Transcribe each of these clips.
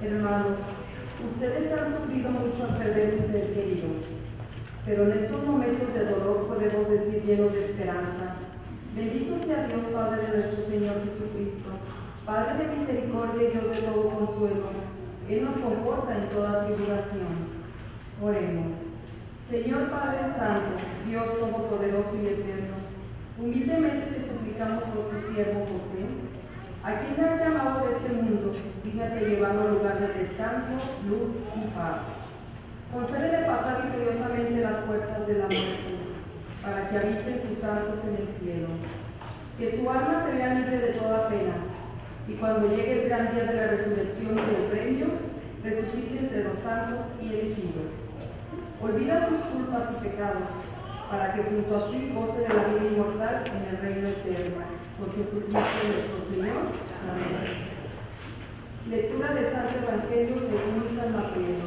Hermanos, ustedes han sufrido mucho al perder un ser querido, pero en estos momentos de dolor podemos decir llenos de esperanza: bendito sea Dios Padre de nuestro Señor Jesucristo, Padre de misericordia y Dios de todo consuelo. Él nos conforta en toda tribulación. Oremos. Señor Padre Santo, Dios Todopoderoso y Eterno, humildemente te suplicamos por tu siervo José, a quien le has llamado de este mundo, dígnate llevarlo a lugar de descanso, luz y paz. Concédele pasar victoriosamente las puertas de la muerte, para que habiten tus santos en el cielo. Que su alma se vea libre de toda pena, y cuando llegue el gran día de la resurrección y del premio, resucite entre los santos y elegidos. Olvida tus culpas y pecados, para que junto a ti goce de la vida inmortal en el reino eterno. Por Jesucristo nuestro Señor. Amén. Lectura del Santo Evangelio según San Mateo.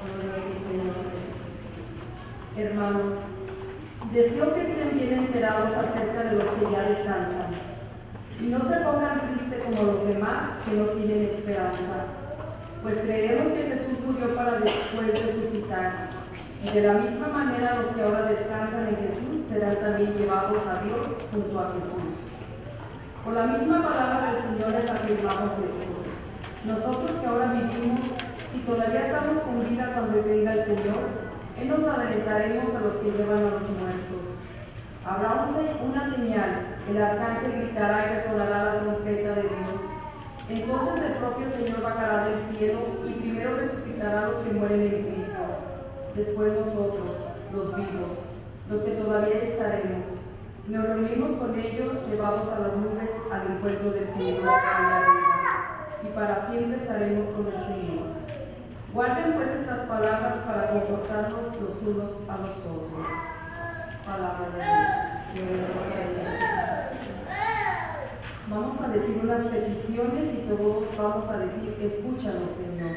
Hermanos, deseo que estén bien enterados acerca de los que ya descansan, y no se pongan tristes como los demás que no tienen esperanza, pues creemos que Jesús murió para después resucitar, y de la misma manera los que ahora descansan en Jesús serán también llevados a Dios junto a Jesús. Por la misma palabra del Señor les afirmamos esto: nosotros que ahora vivimos, si todavía estamos con vida cuando venga el Señor, Él nos adelantaremos a los que llevan a los muertos. Habrá una señal, el arcángel gritará y resonará la trompeta de Dios. Entonces el propio Señor bajará del cielo y primero resucitará a los que mueren en Cristo. Después nosotros, los vivos, los que todavía estaremos, nos reunimos con ellos llevados a las nubes al encuentro del Señor allá arriba, y para siempre estaremos con el Señor. Guarden pues estas palabras para confortarnos los unos a los otros. Palabra de Dios. Vamos a decir unas peticiones y todos vamos a decir: escúchanos, Señor.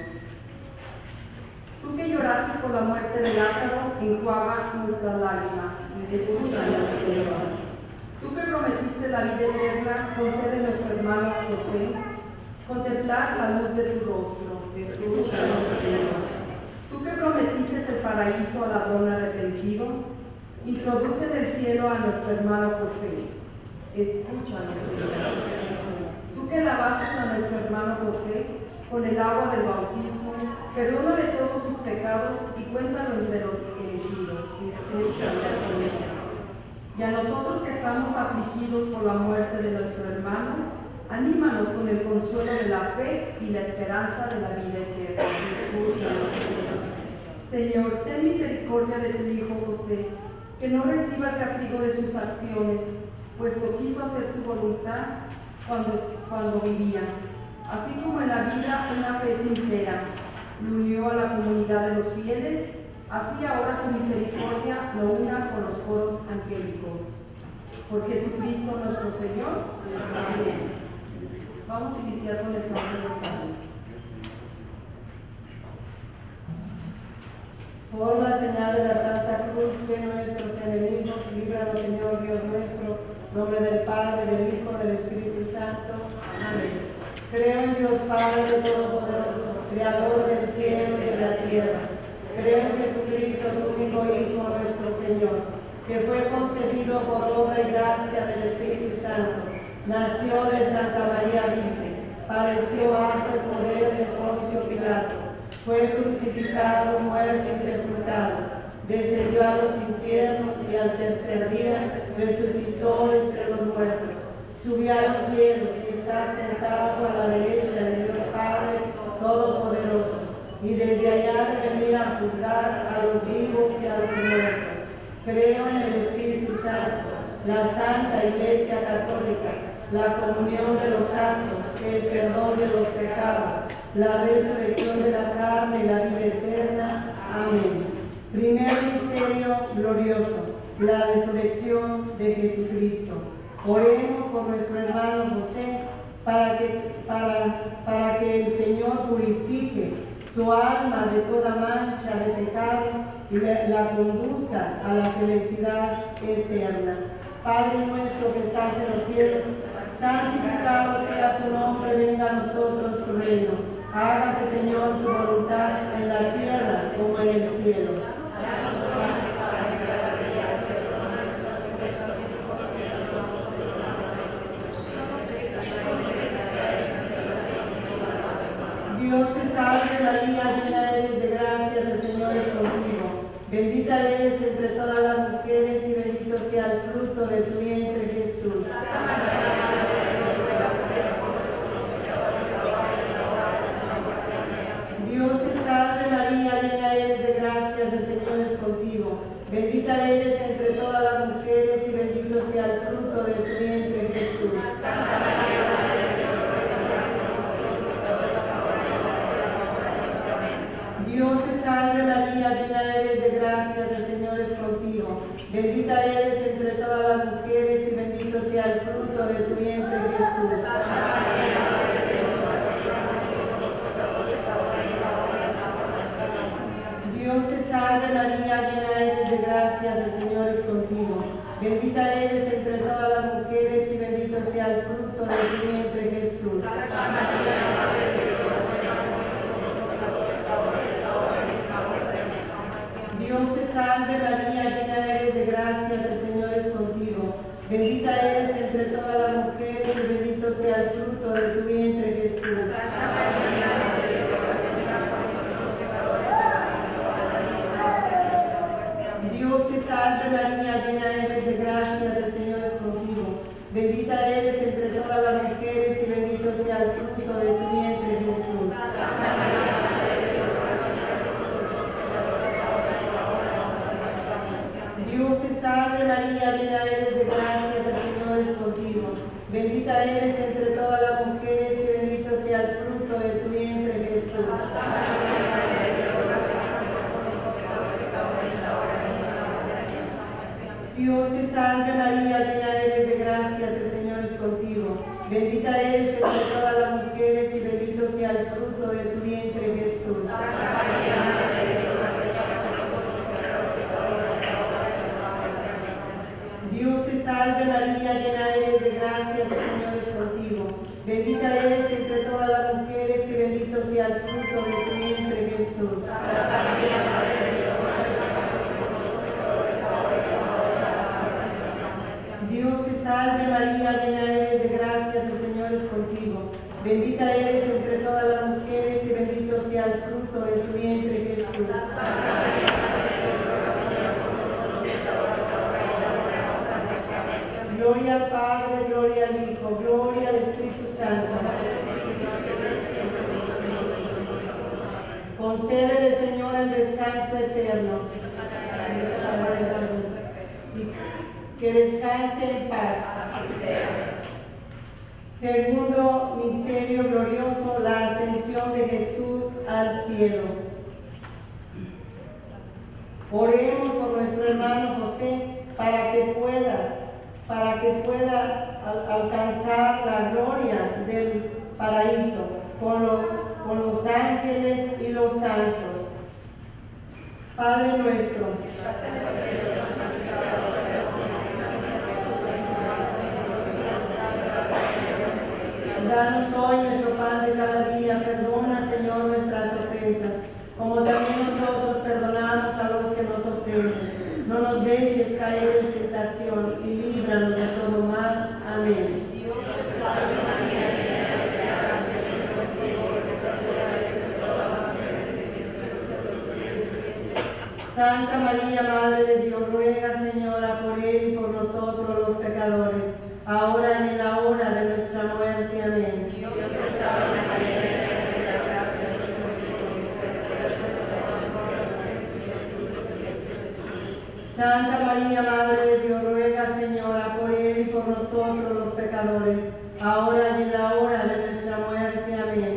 Tú que lloraste por la muerte de Lázaro, enjuaga nuestras lágrimas. Escúchanos, Señor. Tú que prometiste la vida eterna, concede a nuestro hermano José contemplar la luz de tu rostro. Escúchanos, Señor. Tú que prometiste el paraíso al ladrón arrepentido, introduce en el cielo a nuestro hermano José. Escúchanos, Señor. Tú que lavaste a nuestro hermano José con el agua del bautismo, perdónale todos sus pecados y cuéntalo entre los elegidos. Escúchanos, Señor. Y a nosotros que estamos afligidos por la muerte de nuestro hermano, anímanos con el consuelo de la fe y la esperanza de la vida eterna. Señor, ten misericordia de tu Hijo José, que no reciba el castigo de sus acciones, puesto quiso hacer tu voluntad cuando vivía. Así como en la vida una fe sincera lo unió a la comunidad de los fieles, así ahora tu misericordia lo una con los coros angélicos. Por Jesucristo nuestro Señor. Amén. Vamos a iniciar con el Santo Rosario. Por la señal de la Santa Cruz de nuestros enemigos, líbranos, Señor Dios nuestro, en nombre del Padre, del Hijo, del Espíritu Santo. Amén. Creo en Dios Padre Todopoderoso, Creador del cielo y de la tierra. Creo en Jesucristo, su único Hijo, nuestro Señor, que fue concebido por obra y gracia del Espíritu Santo. Nació de Santa María Virgen, padeció bajo el poder de Poncio Pilato, fue crucificado, muerto y sepultado, descendió a los infiernos y al tercer día resucitó entre los muertos, subió a los cielos y está sentado a la derecha de Dios Padre Todopoderoso, y desde allá de venir a juzgar a los vivos y a los muertos. Creo en el Espíritu Santo, la Santa Iglesia Católica, la comunión de los santos, el perdón de los pecados, la resurrección de la carne y la vida eterna. Amén. Primer misterio glorioso, la resurrección de Jesucristo. Oremos por nuestro hermano José, para que el Señor purifique su alma de toda mancha de pecado y la conduzca a la felicidad eterna. Padre nuestro que estás en los cielos, santificado sea tu nombre, venga a nosotros tu reino. Hágase, Señor, tu voluntad en la tierra como en el cielo. Dios te salve María, llena eres de gracia, el Señor es contigo. Bendita eres entre todas las mujeres y bendito sea el fruto de tu vientre, Jesús. Dios te salve María, llena eres de gracia, el Señor es contigo. Bendita eres entre todas las mujeres y bendito sea el fruto de tu vientre, Jesús. Dios te salve María, llena eres de gracia, el Señor es contigo. Bendita eres entre todas las mujeres y bendito sea el fruto de tu vientre, Jesús. Dios te salve María, llena eres de gracia, el Señor es contigo. Bendita eres entre todas las mujeres y bendito sea el fruto de tu vientre, Jesús. Dios te salve María, llena eres de gracia, el Señor es contigo. Bendita eres entre todas las mujeres y bendito sea el fruto de tu vientre, Jesús. Dios te salve María, llena eres de gracia, el Señor es contigo. Bendita eres entre todas las mujeres y bendito sea el fruto de tu vientre, Jesús. Dios te salve María, llena eres de gracia, el Señor es contigo. Bendita eres entre todas las mujeres y bendito sea el fruto de tu vientre, Jesús. Dios te salve María, llena eres de gracia, el Señor es contigo. Bendita eres entre todas las mujeres y bendito sea el fruto de tu vientre, Jesús. Dios te salve María, llena eres de gracia, el Señor es contigo. Bendita eres entre todas las mujeres y bendito sea el fruto de tu vientre, Jesús. Dios te salve María, llena eres de gracia, el Señor es contigo. Bendita eres entre todas las mujeres y bendito sea el fruto de tu vientre, Jesús. Gloria al Padre, gloria al Hijo, gloria al Espíritu Santo. Concédele, Señor, el descanso eterno. Que descanse en paz. Segundo misterio glorioso, la ascensión de Jesús al cielo. Oremos por nuestro hermano José para que pueda alcanzar la gloria del paraíso con los ángeles y los santos. Padre nuestro, danos hoy nuestro pan de cada día, perdona, Señor, nuestras ofensas, como también nosotros perdonamos a los que nos ofenden. No nos dejes caer en tentación y líbranos de todo mal. Amén. Santa María, Madre de Dios, ruega, Señora, por él y por nosotros los pecadores, ahora y en la hora de nuestra muerte. Amén. Santa María, Madre de Dios, ruega, Señora, por él y por nosotros los pecadores, ahora y en la hora de nuestra muerte. Amén.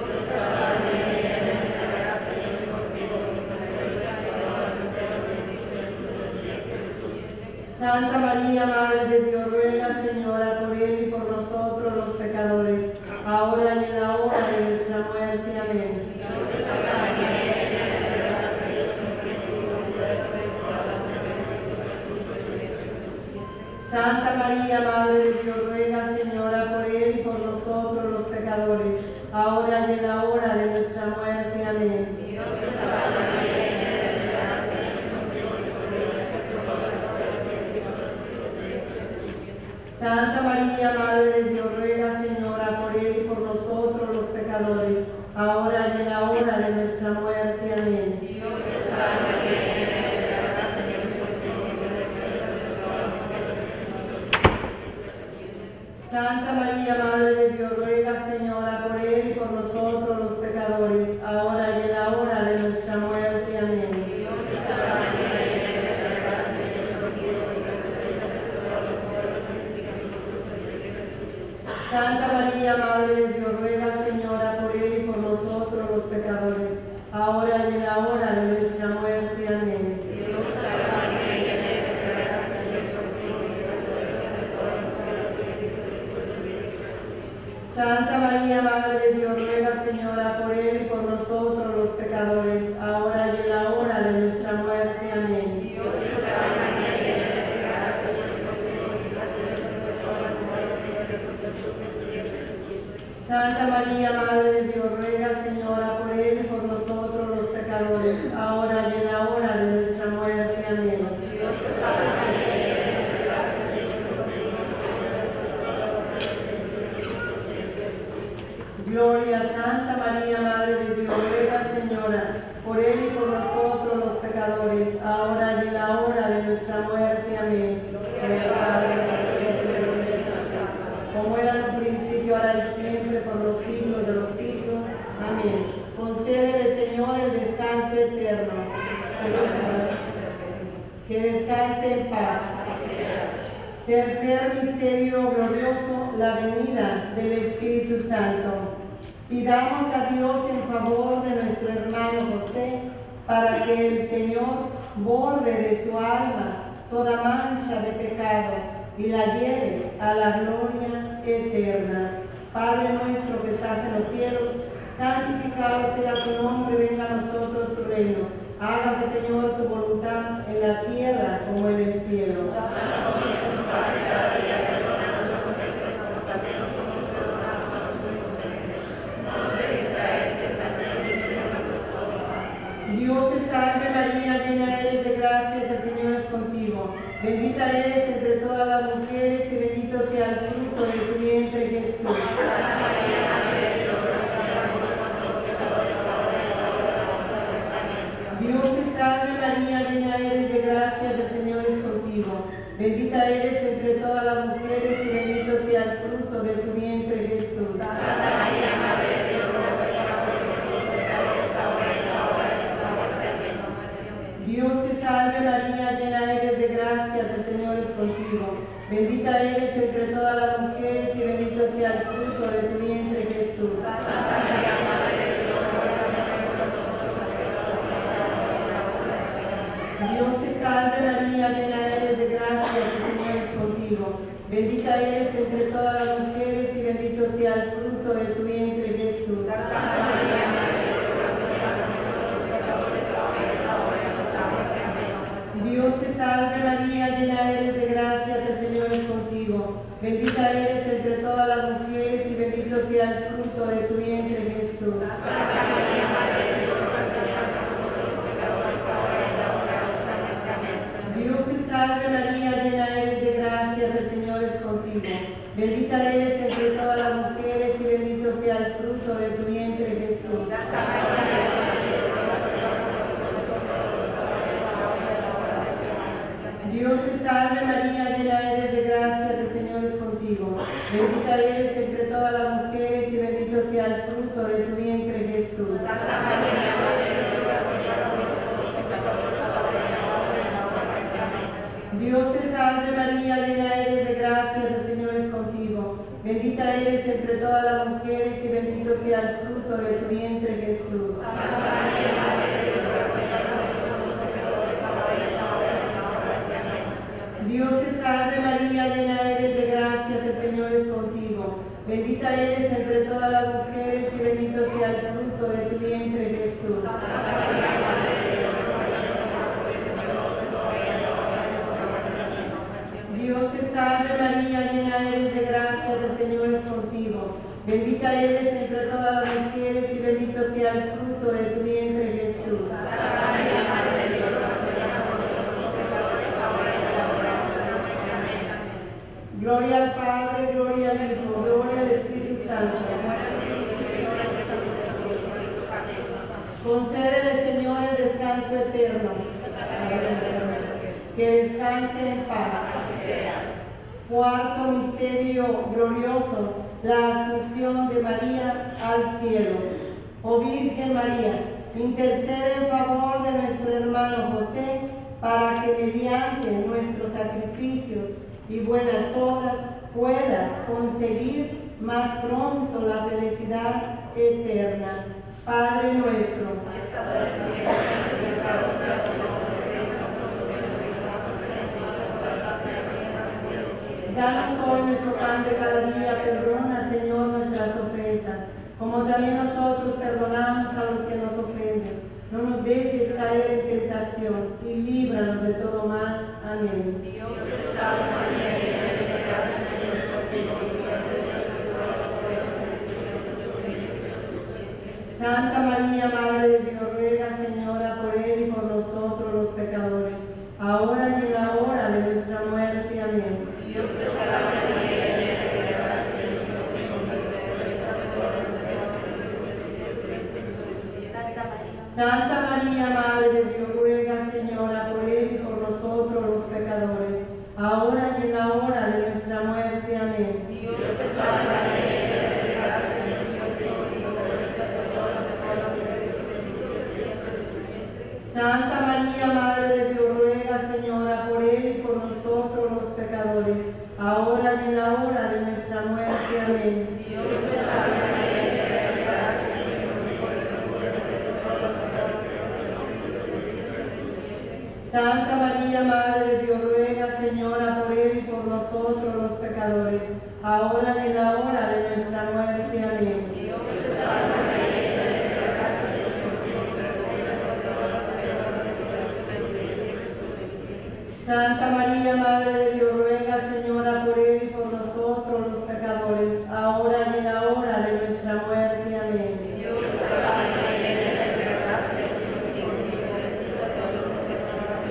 Santa María, Madre de Dios, ruega, Señora, por él y por nosotros los pecadores, ahora y en la hora de nuestra muerte. Amén. Santa María, Madre de Dios, ruega, Señora, por él y por nosotros los pecadores, ahora y en la hora de la hora de nuestra muerte. Amén. Santa María, Madre de Dios, ruega, Señora, por él y por nosotros los pecadores, ahora y en la hora de nuestra muerte. Amén. Santa María, Madre de Dios, ruega, Señora, por él y por nosotros los pecadores, ahora y en la hora de nuestra muerte. Amén. Santa María, Madre de Dios, ruega, Señora, por él y por nosotros los pecadores, ahora y en la hora de nuestra muerte. Amén. Gloria a Santa María, Madre de Dios, ruega, Señora, por él y por nosotros los pecadores, ahora y en la hora de nuestra muerte. Amén. Como era en un principio, ahora y siempre, por los siglos de los siglos. Amén. Concédele, Señor, el descanso eterno. Que descanse en paz. Tercer misterio glorioso, la venida del Espíritu Santo. Pidamos a Dios en favor de nuestro hermano José, para que el Señor borre de su alma toda mancha de pecado y la lleve a la gloria eterna. Padre nuestro que estás en los cielos, santificado sea tu nombre, venga a nosotros tu reino. Hágase, Señor, tu voluntad en la tierra como en el cielo. Dios te salve María, llena eres de gracia, el Señor es contigo. Bendita eres entre todas las mujeres y bendito sea el fruto de tu vientre, Jesús. Dios te salve María, llena eres de gracia, el Señor es contigo. Bendita eres entre todas las mujeres y bendito sea el fruto de tu vientre, Jesús. Santa María, Madre de Dios, ruega por nosotros pecadores, ahora y en la hora de nuestra muerte. Amén. Dios te salve María, llena eres de gracia, el Señor es contigo. Bendita eres entre todas las mujeres y bendito sea el fruto de tu vientre, Jesús. Santa María, Madre de Dios, ruega por nosotros pecadores, ahora y en la hora de nuestra muerte. Dios te salve María, llena eres de gracia, el Señor es contigo. Bendita eres entre todas las mujeres y bendito sea el fruto de tu vientre, Jesús. Santa María, Madre de Dios, ruega por nosotros pecadores, ahora y en la hora de nuestra muerte. Amén. Dios te salve María, llena eres de gracia, el Señor es contigo. Bendita eres entre todas las mujeres y bendito sea el fruto de tu vientre, Jesús. Santa María, Madre de Dios, ruega por nosotros pecadores, ahora y en la hora de nuestra muerte. Amén. Dios te salve María, llena eres de gracia, el Señor es contigo. Bendita eres entre todas las mujeres y bendito sea el fruto de tu vientre, Jesús. Santa María, Madre de Dios, ruega por nosotros pecadores, ahora y en la hora de nuestra muerte. Dios te salve María, llena eres de gracia, el Señor es contigo. Bendita eres entre todas las mujeres y bendito sea el fruto de tu vientre, Jesús. Santa María, Madre de Dios, ruega por nosotros pecadores, ahora y en la hora de nuestra muerte. Amén. Dios te salve María, llena eres de gracia, el Señor es contigo. Bendita eres entre todas las mujeres y bendito sea el fruto de tu vientre, Jesús. Santa María, Madre de Dios, ruega por nosotros pecadores, ahora y en la hora de nuestra muerte. Amén. Dios te salve María, llena eres de gracia, el Señor es contigo. Bendita eres entre todas las mujeres y bendito sea el fruto de tu vientre, Jesús. Santa María, Madre de Dios, Dios te salve María, llena eres de gracia, el Señor es contigo. Bendita eres entre todas las mujeres y bendito sea el fruto de tu vientre, Jesús. Santa María, Madre de Dios, ruega por nosotros pecadores, ahora y en la hora de nuestra muerte. Amén. Gloria al Padre, gloria al Hijo, gloria al Espíritu Santo. Concédele, Señor, el descanso eterno. Que descanse en paz. Cuarto misterio glorioso, la asunción de María al cielo. Oh Virgen María, intercede en favor de nuestro hermano José, para que mediante nuestros sacrificios y buenas obras pueda conseguir más pronto la felicidad eterna. Padre nuestro, danos hoy nuestro pan de cada día, perdona, Señor, nuestras ofensas, como también nosotros perdonamos a los que nos ofenden. No nos dejes caer en tentación y líbranos de todo mal. Amén. Dios te salve María, llena eres de gracia, el Señor es contigo, bendita eres entre todas las mujeres. Santa María, Madre de Dios, ruega, Señora, por él y por nosotros los pecadores, ahora y en la hora de nuestra muerte. Amén. Dios te salve María, llena eres de gracia, el Señor es contigo, bendita eres entre todas las mujeres. Santa María, Madre de Dios, ruega, Señora, por él y por nosotros los pecadores, ahora y en la hora de nuestra muerte. Amén. Dios te salve María, llena eres de gracia, el Señor es contigo, bendita eres entre todas las mujeres. Santa María, Madre de Dios, ruega, Señora, por él y por nosotros los pecadores, ahora y en la hora de nuestra muerte. Amén. Dios te salve María, llena eres de gracia, el Señor es contigo, bendita eres entre todas las mujeres. Santa María, Madre de Dios, ruega, Señora, por él y por nosotros los pecadores, ahora y en la hora de nuestra muerte. Amén. Dios te salve María, llena eres de gracia, el Señor es contigo, bendita eres entre todas las mujeres. Santa María, Madre de Dios, ruega, Señora, por él y por nosotros los pecadores, ahora y en la hora de nuestra muerte. Amén. Dios te salve María, llena eres de gracia, el Señor es contigo, bendita todas las mujeres.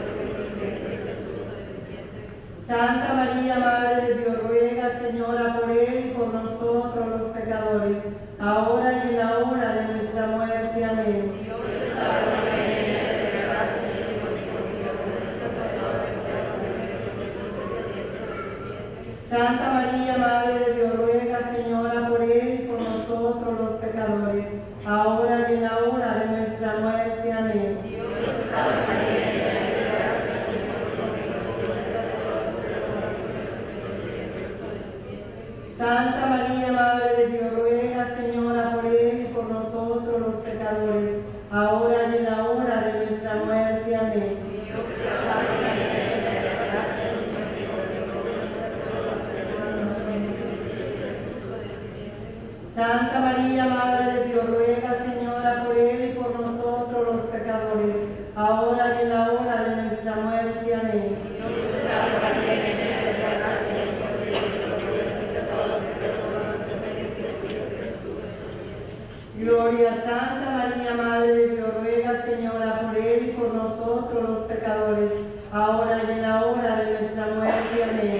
Santa María, Madre de Dios, ruega, Señora, por él y por nosotros los pecadores, ahora y en la hora de nuestra muerte. Amén. Dios te salve María, llena eres de gracia, el Señor es contigo, bendita todas las mujeres. Santa María, Madre de Dios, ruega, Señora, por él y por nosotros los pecadores, ahora y en la hora de nuestra muerte. Amén. Dios te salve María, llena eres de gracia, el Señor es contigo, bendita todas las mujeres. Santa María, Madre de Dios, ruega, Señora, por él y por nosotros los pecadores, ahora y en la hora de nuestra muerte. Amén. Dios te salve María, llena eres de gracia, el Señor es contigo, bendita todas las mujeres. Santa María, Madre de Dios, ruega, Señora, por él y por nosotros los pecadores, ahora y en la hora de nuestra muerte. Amén. Dios te salve María, llena eres de gracia, el Señor es contigo, bendita todas las mujeres. Gloria a Santa María, Madre de Dios, ruega, Señora, por él y por nosotros los pecadores, ahora y en la hora de nuestra muerte. Amén.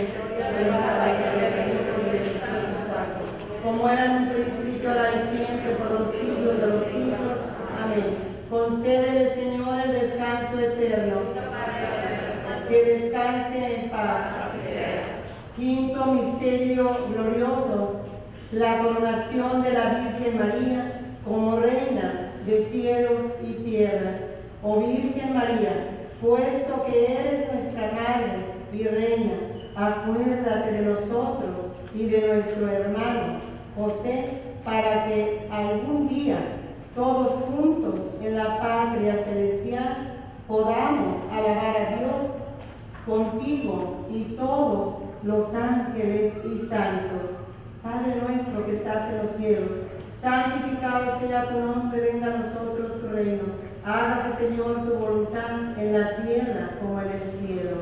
Como era en un principio, ahora y siempre, por los siglos de los siglos. Amén. Concédele, Señor, el descanso eterno. Que descanse en paz. Quinto misterio glorioso, la coronación de la Virgen María como Reina de cielos y tierras. Oh Virgen María, puesto que eres nuestra Madre y Reina, acuérdate de nosotros y de nuestro hermano José, para que algún día, todos juntos en la patria celestial, podamos alabar a Dios contigo y todos los ángeles y santos. Padre nuestro que estás en los cielos, santificado sea tu nombre, venga a nosotros tu reino. Hágase, Señor, tu voluntad en la tierra como en el cielo.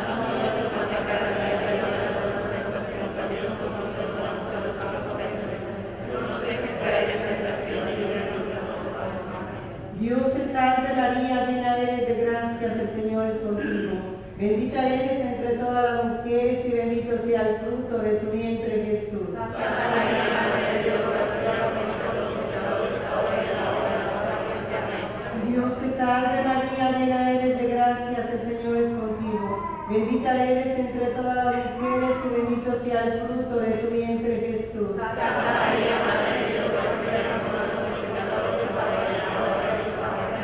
Dios te salve María, llena eres de gracia, el Señor es contigo. Bendita eres entre todas las mujeres y bendito sea el fruto de tu vientre, Jesús. Santa María, Madre de Dios, ruega por nosotros los pecadores, ahora y en la hora de nuestra muerte. Amén. Dios te salve María, llena eres de gracia, el Señor es contigo. Bendita eres entre todas las mujeres y bendito sea el fruto de tu vientre, Jesús. Santa María, Madre de Dios, ruega por nosotros los pecadores, ahora y en la hora de nuestra muerte.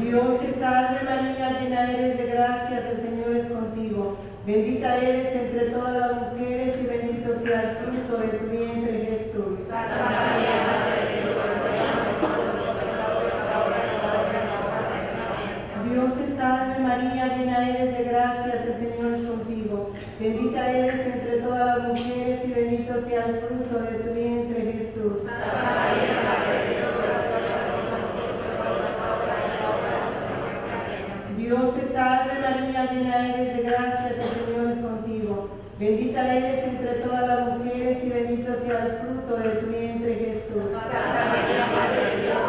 Dios te salve María, llena eres de gracia, el Señor es contigo. Bendita eres entre todas las mujeres y bendito sea el fruto de tu vientre, Jesús. Santa María, Madre de Dios, Dios te salve María, llena eres de gracia, el Señor es contigo. Bendita eres entre todas las mujeres y bendito sea el fruto de tu vientre, Jesús. Santa María, Madre de Dios, Dios te salve María, llena eres de gracia, el Señor es contigo. Bendita eres entre todas las mujeres y bendito sea el fruto de tu vientre, Jesús. Santa María, Madre de Dios,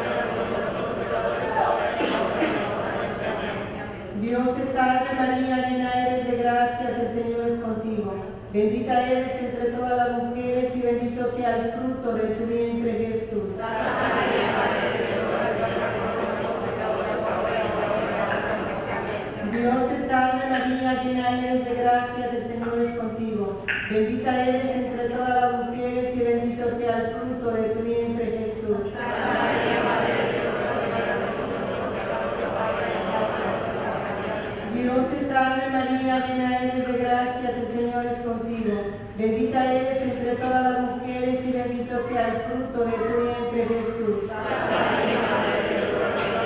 Dios te salve María, llena eres de gracia, el Señor es contigo. Bendita eres entre todas las mujeres y bendito sea el fruto de tu vientre, Jesús. Santa María, Madre de Dios, Dios te salve María, llena eres de gracia, el Señor es contigo. Bendita eres entre todas las mujeres y bendito sea el fruto de tu vientre, Jesús. Santa María, Madre de Dios, Dios te salve María, llena eres de gracia, el Señor es contigo. Bendita eres entre todas las mujeres y bendito sea el fruto de tu vientre, Jesús. Santa María, Madre de Dios,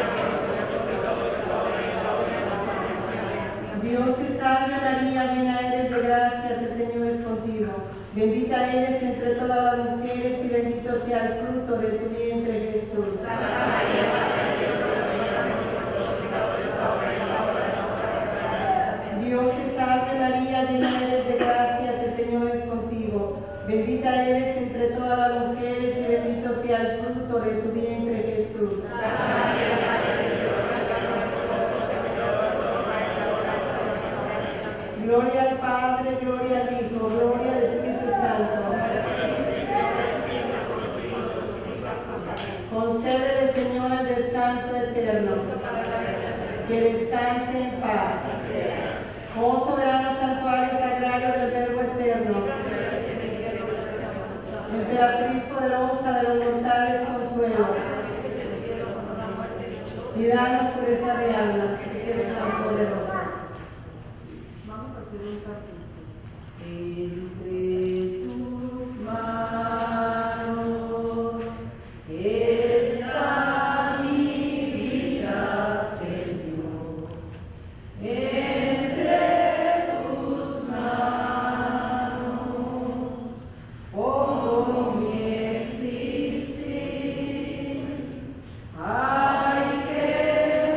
Dios te salve María, llena eres de gracia, el Señor es contigo. Bendita eres entre todas las mujeres y bendito sea el fruto de tu vientre, Jesús. Santa María, Madre de Dios, Dios te salve María, llena eres de gracia, el Señor es contigo. Bendita eres entre todas las mujeres y bendito sea el fruto de tu vientre, Jesús. Santa María, Madre de Dios, Gloria al Padre, gloria al Hijo, gloria al Espíritu Santo. Concédele, Señor, el descanso eterno. Que descanse en paz. Oh soberano santuario sagrario del Verbo eterno. Emperatriz poderosa de los mortales consuelo. Y danos pureza de alma, que eres tan poderosa. Vamos a hacer un capítulo. Entre tus manos está mi vida, Señor. Entre tus manos pongo mi existir. Hay que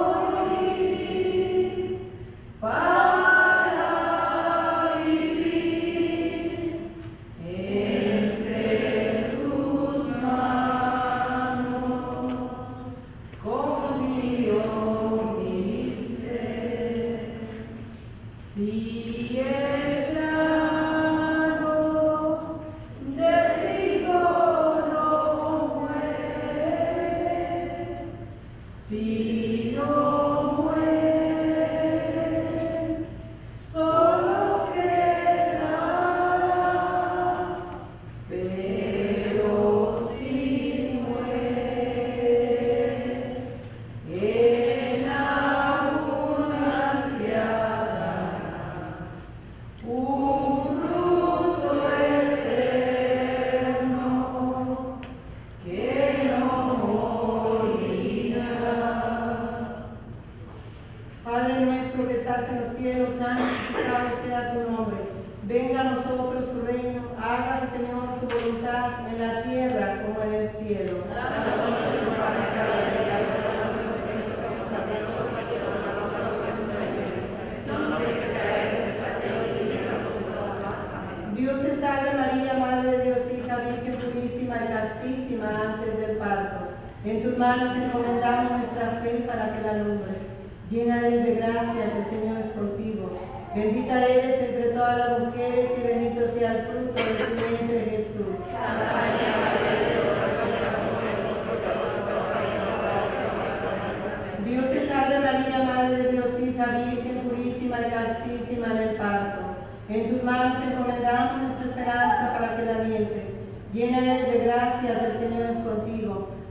morir para vivir entre tus manos. Confío mi ser. Si el grano de trigo no muere, si no muere, solo quedará, pero si muere, en abundancia dará un fruto eterno que no morirá. Padre nuestro que estás en los cielos, santificado sea tu nombre. Venga a nosotros tu reino, hágase, Señor, tu voluntad en la tierra como en el cielo. Dios te salve María, Madre de Dios, hija Virgen purísima y castísima antes del parto. En tus manos encomendamos nuestra fe para que la alumbre. Llena eres de gracia, el Señor es contigo. Bendita eres entre todas las mujeres y bendito sea el fruto de tu vientre, Jesús. Santa María, Madre de Dios, Dios te salve María, Madre de Dios, hija Virgen purísima y castísima en el parto. En tus manos encomendamos nuestra esperanza para que la alientes. Llena eres de gracia, el Señor es contigo.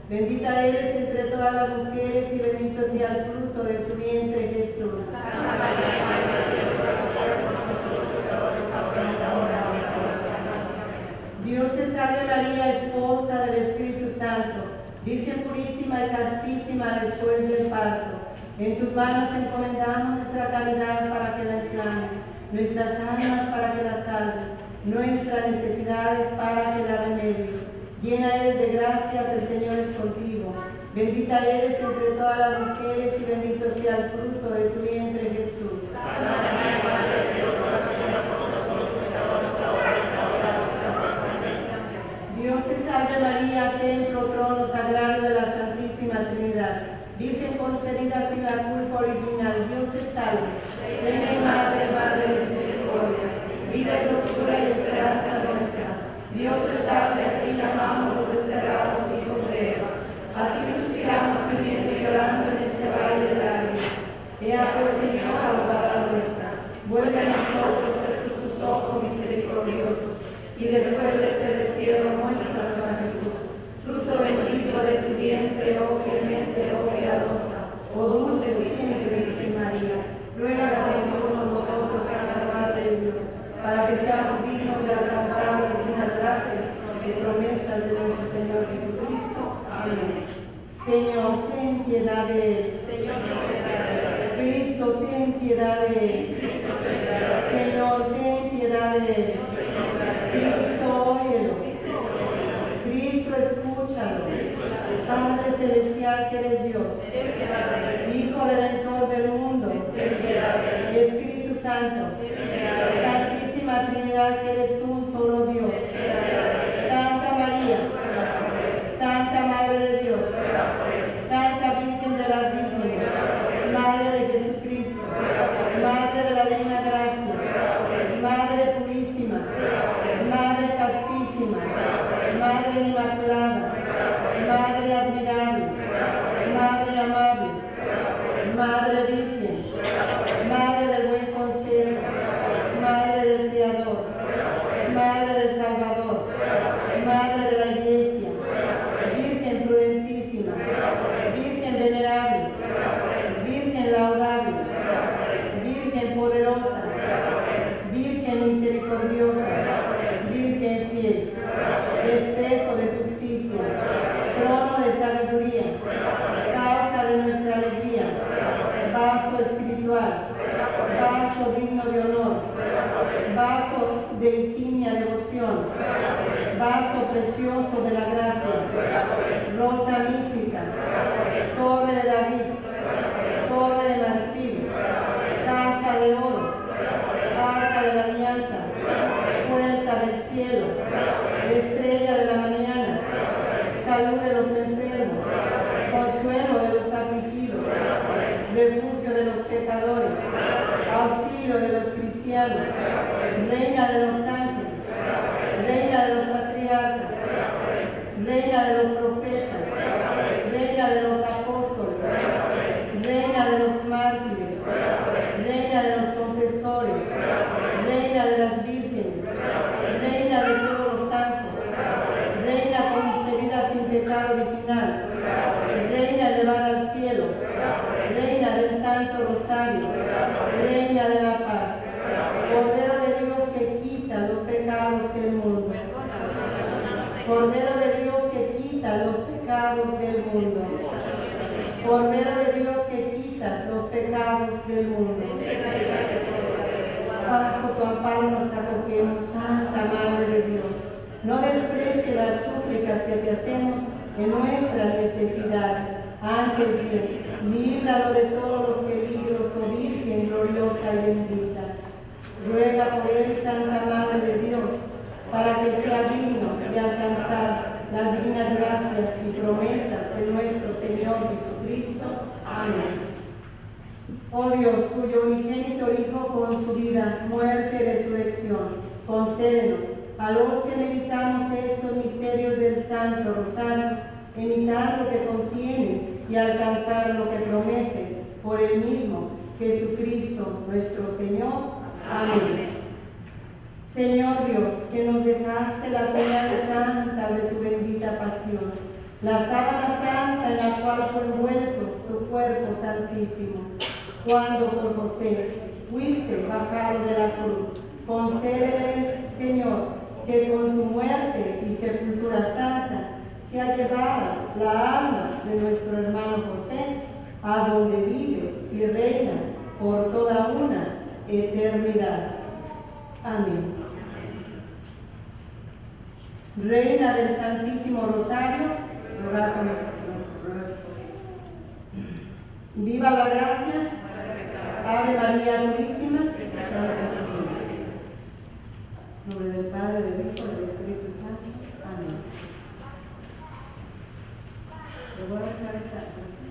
Bendita eres entre todas las mujeres y bendito sea el fruto de tu vientre, Jesús. Santa María, Madre de Dios, ruega por nosotros pecadores, ahora y en la hora de nuestra muerte. Dios te salve María, esposa del Espíritu Santo, Virgen purísima y castísima después del parto. En tus manos encomendamos nuestra caridad para que la inflame, nuestras almas para que la salve, nuestras necesidades para que la remedie. Llena eres de gracias, el Señor es contigo. Bendita eres entre todas las mujeres y bendito sea el fruto de tu vientre, Jesús. Santa María, Madre de Dios, ruega por nosotros pecadores, ahora y en la hora de nuestra muerte. Amén. Dios te salve María, templo, trono, sagrario de la Santísima Trinidad. Virgen concebida sin la culpa original, Dios te salve. Reina y Madre, Madre de misericordia, vida y dulzura y esperanza nuestra. Dios te salve, a ti llamamos los desterrados hijos de Eva. A ti suspiramos gimiendo y llorando en este valle de lágrimas. Ea pues, Señor, abogada nuestra, vuelve a nosotros, Jesús, tus ojos misericordiosos, y después de este destierro muéstranos a Jesús, fruto bendito de tu vientre, oh clemente, oh piadosa, oh dulce siempre Virgen María. Ruega por nosotros, Santa Madre de Dios, para que seamos dignos de alcanzar las divinas gracias y promesas de nuestro Señor Jesucristo. Amén. Señor, ten piedad de él. Señor, ten piedad de él. Cristo, ten piedad de él. Cristo, ten piedad de él. Señor, ten piedad de él. Cristo, óyelo. Cristo, escúchalo. Padre celestial que eres Dios, Ten piedad de él. Hijo redentor del mundo, Ten piedad de él. Espíritu Santo, Ten piedad de él. Santísima Trinidad que eres tú un solo Dios. Santa María, Santa Madre de Dios, Santa Virgen de las Vírgenes, Madre de Jesucristo, Madre de la Divina Gracia, Madre purísima, Madre castísima, Madre inmaculada, Madre admirable, Madre amable, Madre Virgen, Madre del buen consejo, Madre del Creador, Madre del Salvador, Madre de la Iglesia, Virgen prudentísima, Virgen venerable, Virgen laudable, Virgen poderosa, Virgen misericordiosa, Virgen fiel, espejo de justicia, trono de sabiduría, causa de nuestra alegría, vaso espiritual, vaso digno de honor, vaso de insignia devoción, vaso precioso de la gracia, rosa mística, torre de David, torre de marfil, casa de oro, arca de la alianza, puerta del cielo, estrella de la mañana, salud de los enfermos, consuelo de los afligidos, refugio de los pecadores, auxilio de los cristianos, reina de los ángeles, reina de los patriarcas, reina de los profetas, reina de los apóstoles, reina de los mártires, reina de los confesores, reina de las vírgenes, reina de todos los santos, reina concebida sin pecado original, reina elevada al cielo, reina del Santo Rosario, reina de la paz, Cordero de Dios que quita los pecados del mundo, Cordero de Dios que quita los pecados del mundo, Cordero de Dios que quita los pecados del mundo. Bajo tu amparo nos acogemos, Santa Madre de Dios. No desprecie las súplicas que te hacemos en nuestras necesidades. Antes bien, líbralo de todos los peligros, oh Virgen gloriosa y bendita. Ruega por él, Santa Madre de Dios, para que sea digno de alcanzar las divinas gracias y promesas de nuestro Señor Jesucristo. Amén. Oh Dios, cuyo unigénito Hijo con su vida, muerte y resurrección, concédenos a los que meditamos estos misterios del Santo Rosario, imitar lo que contiene y alcanzar lo que promete por el mismo Jesucristo nuestro Señor. Amén. Señor Dios, que nos dejaste la señal santa de tu bendita pasión, la sábana santa en la cual fue envuelto tu cuerpo santísimo, cuando por José fuiste bajado de la cruz. Concédele, Señor, que con tu muerte y sepultura santa sea llevada la alma de nuestro hermano José a donde vives y reinas por toda una eternidad. Amén. Reina del Santísimo Rosario, ruega por nosotros. Viva la gracia, Ave María Purísima. En nombre del Padre, del Hijo y del Espíritu Santo. Amén. Le voy a dejar esta.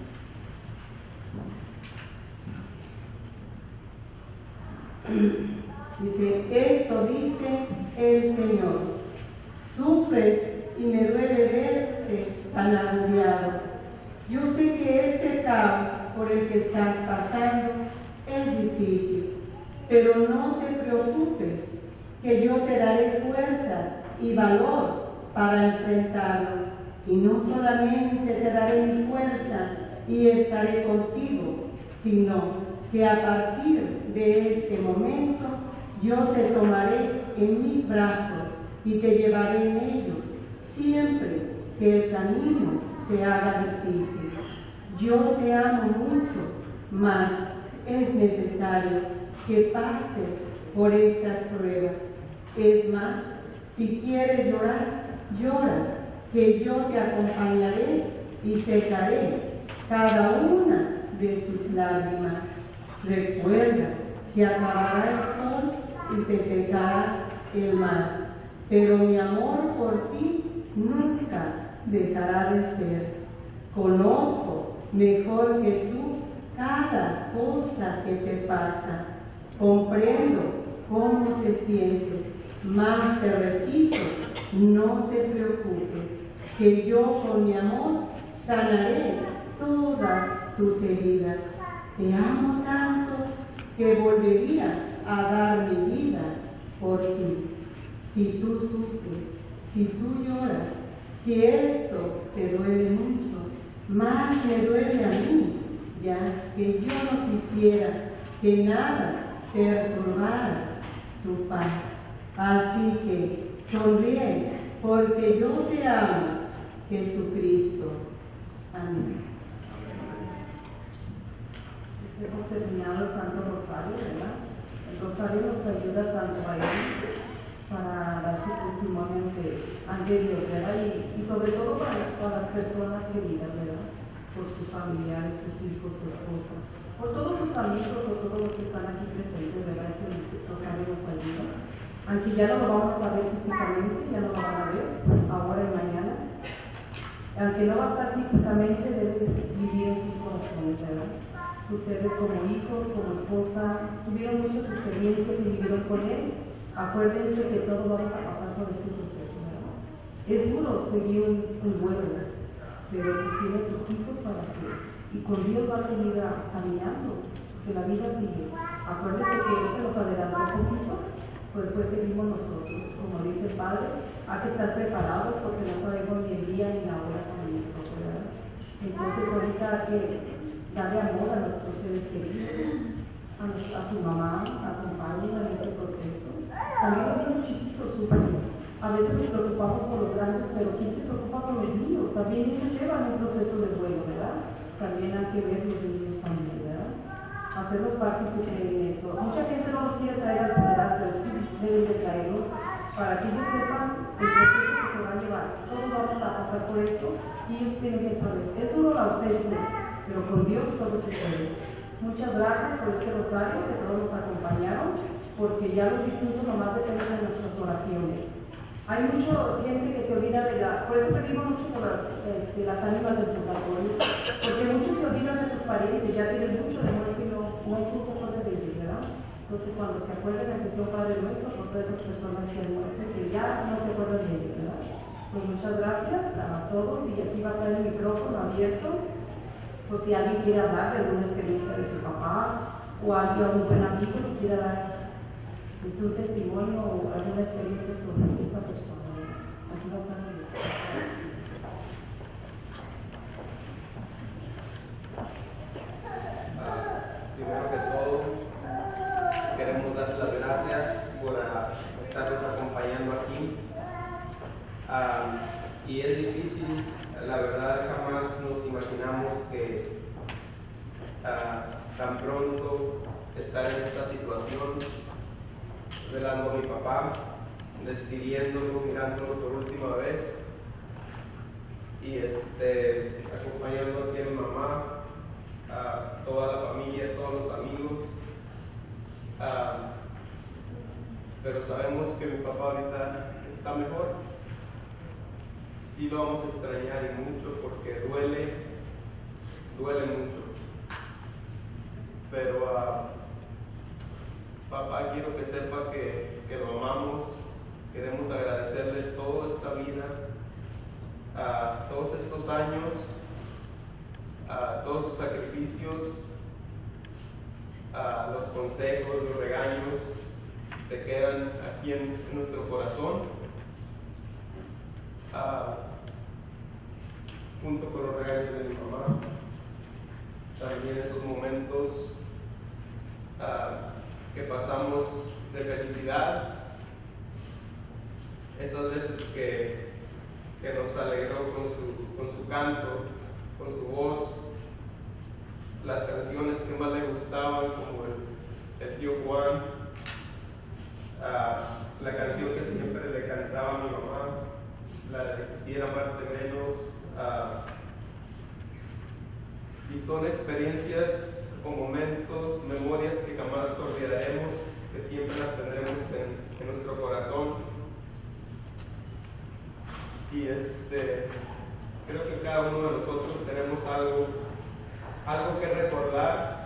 Dice, esto dice el Señor: sufres y me duele verte tan angustiado. Yo sé que este caos por el que estás pasando es difícil, pero no te preocupes, que yo te daré fuerzas y valor para enfrentarlo. Y no solamente te daré mi fuerza y estaré contigo, sino que a partir de este momento yo te tomaré en mis brazos y te llevaré en ellos, siempre que el camino se haga difícil. Yo te amo mucho, mas es necesario que pases por estas pruebas. Es más, si quieres llorar, llora, que yo te acompañaré y secaré cada una de tus lágrimas. Recuerda, se acabará el sol y se secará el mar, pero mi amor por ti nunca dejará de ser. Conozco mejor que tú cada cosa que te pasa. Comprendo cómo te sientes, mas te repito, no te preocupes, que yo con mi amor sanaré todas tus heridas. Te amo tanto que volvería a dar mi vida por ti. Si tú sufres, si tú lloras, si esto te duele mucho, más me duele a mí, ya que yo no quisiera que nada perturbara tu paz. Así que sonríe, porque yo te amo, Jesucristo. Amén. Hemos terminado el Santo Rosario, ¿verdad? El Rosario nos ayuda tanto a él para dar su testimonio ante Dios, ¿verdad? Y sobre todo para las personas queridas, ¿verdad? Por sus familiares, sus hijos, su esposa, por todos sus amigos, por todos los que están aquí presentes, ¿verdad? Ese Rosario nos ayuda. Aunque ya no lo vamos a ver físicamente, ya no lo van a ver ahora y mañana. Aunque no va a estar físicamente, debe vivir en sus corazones, ¿verdad? Ustedes como hijos, como esposa, tuvieron muchas experiencias y vivieron con él. Acuérdense que todos vamos a pasar por este proceso, ¿verdad? Es duro seguir un vuelo, pero pues tiene sus hijos para que, y con Dios va a seguir caminando, que la vida sigue. Acuérdense que él se nos adelantó un poquito, pues seguimos nosotros. Como dice el Padre, hay que estar preparados porque no sabemos ni el día ni la hora con esto, ¿verdad? Entonces ahorita hay que darle amor a nuestros seres queridos, a su mamá, acompañen en este proceso. También los niños chiquitos sufren. A veces nos preocupamos por los grandes, pero ¿quién se preocupa por los niños? También ellos llevan un proceso de duelo, ¿verdad? También hay que ver los niños también, ¿verdad? Hacerlos partícipes en esto. Mucha gente no los quiere traer al funeral, pero sí deben de traerlos para que ellos sepan el proceso que se va a llevar. Todos vamos a pasar por esto y ellos tienen que saber. Es duro la ausencia, pero con Dios todo se puede. Muchas gracias por este rosario, que todos nos acompañaron, porque ya los difuntos nomás dependen de nuestras oraciones. Hay mucha gente que se olvida por eso pedimos mucho por las ánimas del purgatorio, porque muchos se olvidan de sus parientes, ya tienen mucho de muerte y no hay quien se acuerde de ellos, ¿verdad? Entonces cuando se acuerden de que sea un Padre Nuestro, por todas esas personas que han muerto, que ya no se acuerdan de ellos, ¿verdad? Pues muchas gracias a todos, y aquí va a estar el micrófono abierto. Pues si alguien quiere hablar de alguna experiencia de su papá, o alguien, algún buen amigo que quiera dar un testimonio o alguna experiencia sobre esta persona, aquí va a estar. primero que todo, queremos dar las gracias por estarnos acompañando aquí. Y es difícil, la verdad, jamás nos imaginamos que tan pronto estar en esta situación, velando a mi papá, despidiéndolo, mirándolo por última vez y acompañando aquí a mi mamá, a toda la familia, a todos los amigos. Pero sabemos que mi papá ahorita está mejor. Sí lo vamos a extrañar y mucho porque duele mucho. Pero papá, quiero que sepa que lo amamos, queremos agradecerle toda esta vida, todos estos años, todos sus sacrificios, los consejos, los regaños, se quedan aquí en nuestro corazón, junto con los regaños de mi mamá. También esos momentos que pasamos de felicidad, esas veces que nos alegró con su canto, con su voz, las canciones que más le gustaban, como el tío Juan, la canción que siempre le cantaba a mi mamá, la de Quisiera amarte menos. Y son experiencias o momentos, memorias que jamás olvidaremos, que siempre las tendremos en nuestro corazón. Y creo que cada uno de nosotros tenemos algo que recordar,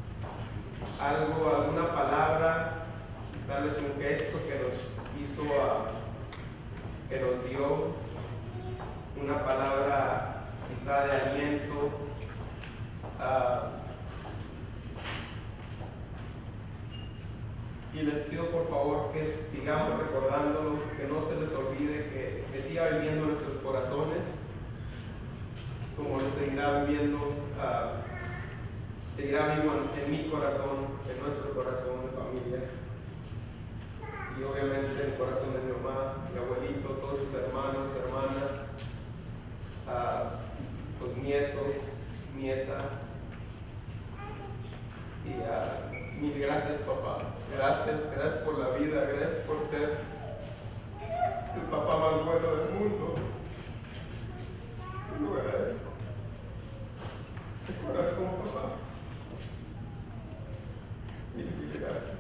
alguna palabra, tal vez un gesto que nos hizo, que nos dio una palabra quizá de aliento. Y les pido por favor que sigamos recordándolo, que no se les olvide, que siga viviendo en nuestros corazones, como lo seguirá viviendo, seguirá vivo en mi corazón, en nuestro corazón de familia, y obviamente en el corazón de mi mamá, mi abuelito, todos sus hermanos, hermanas, los nietos, nieta. Y mil gracias, papá. Gracias por la vida, gracias por ser el papá más bueno del mundo. Se lo agradezco. De corazón, papá. Mil gracias.